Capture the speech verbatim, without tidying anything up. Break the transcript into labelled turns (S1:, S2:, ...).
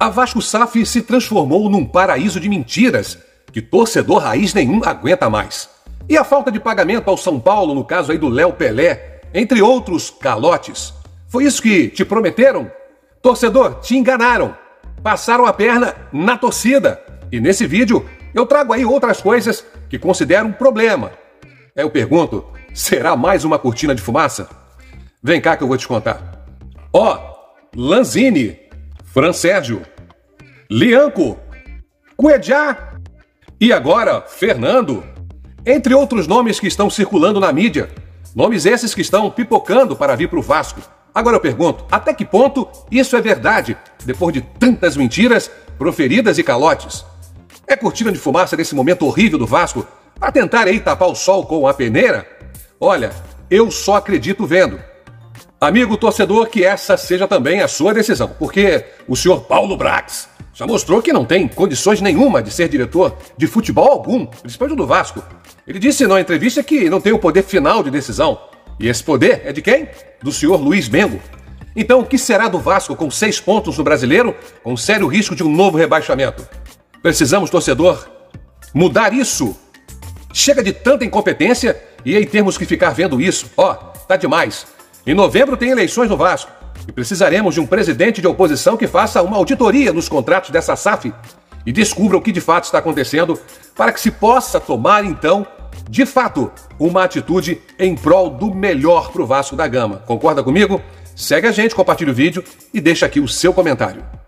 S1: A Vasco S A F se transformou num paraíso de mentiras que torcedor raiz nenhum aguenta mais. E a falta de pagamento ao São Paulo, no caso aí do Léo Pelé, entre outros calotes. Foi isso que te prometeram? Torcedor, te enganaram. Passaram a perna na torcida. E nesse vídeo eu trago aí outras coisas que considero um problema. Eu pergunto, será mais uma cortina de fumaça? Vem cá que eu vou te contar. Ó, Lanzini, Fran Sérgio, Lianco, Cuejá e agora Fernando, entre outros nomes que estão circulando na mídia. Nomes esses que estão pipocando para vir para o Vasco. Agora eu pergunto, até que ponto isso é verdade, depois de tantas mentiras proferidas e calotes? É cortina de fumaça nesse momento horrível do Vasco para tentar aí tapar o sol com a peneira? Olha, eu só acredito vendo. Amigo torcedor, que essa seja também a sua decisão, porque o senhor Paulo Brax já mostrou que não tem condições nenhuma de ser diretor de futebol algum, principalmente do Vasco. Ele disse na entrevista que não tem o poder final de decisão. E esse poder é de quem? Do senhor Luiz Mengo. Então, o que será do Vasco com seis pontos no Brasileiro, com sério risco de um novo rebaixamento? Precisamos, torcedor, mudar isso. Chega de tanta incompetência e aí temos que ficar vendo isso. Ó, tá demais. Em novembro tem eleições no Vasco e precisaremos de um presidente de oposição que faça uma auditoria nos contratos dessa S A F e descubra o que de fato está acontecendo para que se possa tomar, então, de fato, uma atitude em prol do melhor para o Vasco da Gama. Concorda comigo? Segue a gente, compartilha o vídeo e deixa aqui o seu comentário.